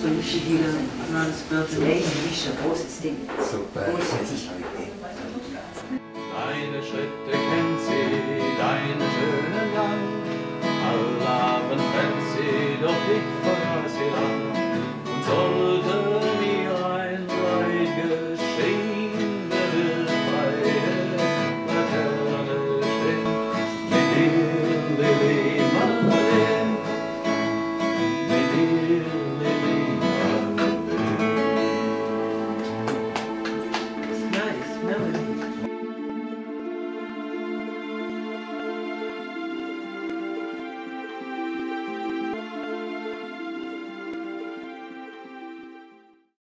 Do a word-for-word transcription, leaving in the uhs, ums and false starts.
und ich schicke Ihnen mal das Bild. Nee, das ist ein großes Ding. Super. Deine Schritte kennt sie, deinen schönen Gang. Alle Abend rennt sie, doch dich vergaß sie lang. Und sollte mir ein Leid geschehen, wer will bei der Laterne stehen? Mit dir, Lili Marleen, mit dir, Lili Marleen. Nice, melody.